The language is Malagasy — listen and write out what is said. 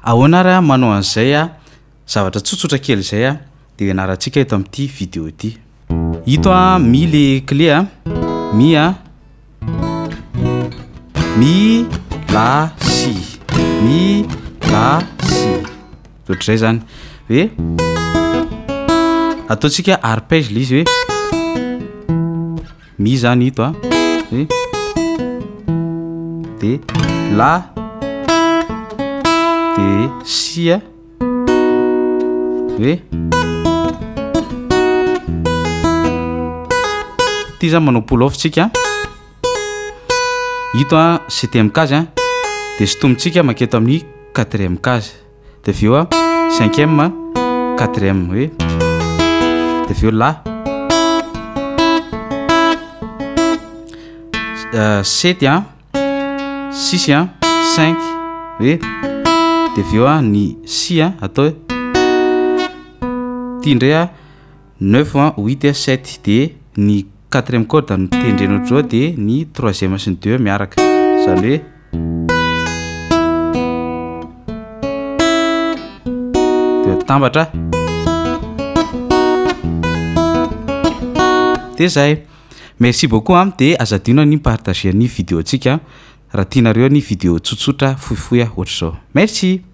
ahoana ary manao an'izay zavatra tsotsotra kely izay dia ianarantsika eto amin'ity vidéo ity. Ito mi le clé mi la si ohatr'izay zany hoe ataontsika arpège le izy hoe mi zany ito hoe de la de si hoe ty zany manao pull off tsika ito septième case de sotomintsika maketo amin'ny quatrième case de aveo cinquième quatrième hoe de aveo la 7 6 5 hoe de aveo ny si atao ty indray 9 8 7 de ny quatrième corde no tendrena ohatry de ny troisième sy ny deux miaraka zany hoe de tambatra de zay. Merci beaucoup de azadino ny partager ny vidéo tsika raha tianareo ny vidéo tsotsotra fohifohy ohatr'izao. Merci.